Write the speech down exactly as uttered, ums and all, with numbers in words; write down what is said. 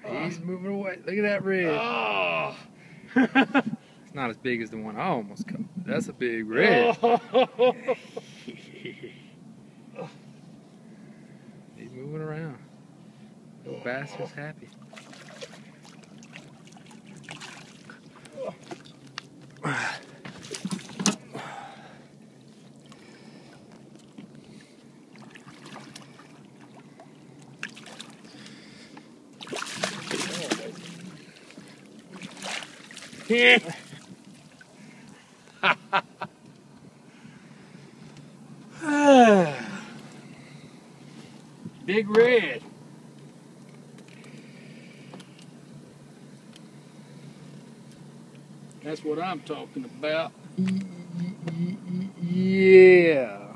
He's moving away. Look at that red. Oh. It's not as big as the one I almost caught. That's a big red. Oh. He's moving around. Little bastard's happy. Big red. That's what I'm talking about. Yeah.